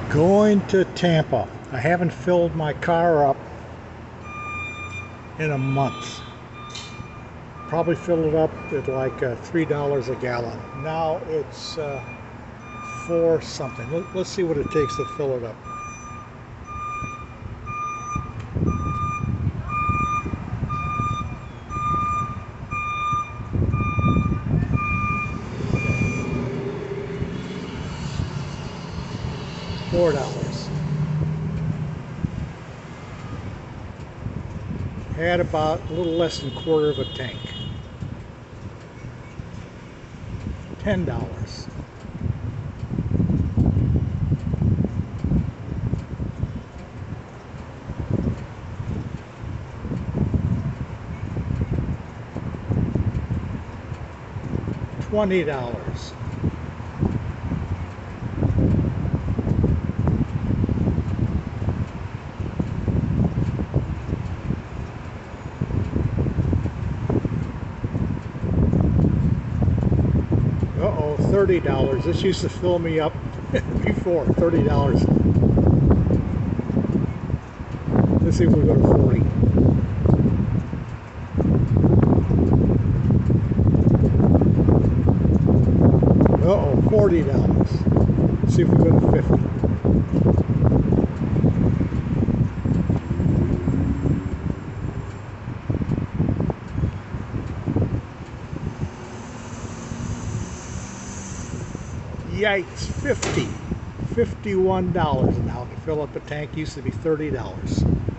Going to Tampa. I haven't filled my car up in a month. Probably filled it up at like $3 a gallon. Now it's 4 something. Let's see what it takes to fill it up. $4. Had about a little less than a quarter of a tank. $10. $20. Uh-oh, $30. This used to fill me up before. $30. Let's see if we go to 40. Uh-oh, $40. Let's see if we go to 50. Yikes, 50. $51 now to fill up a tank. Used to be $30.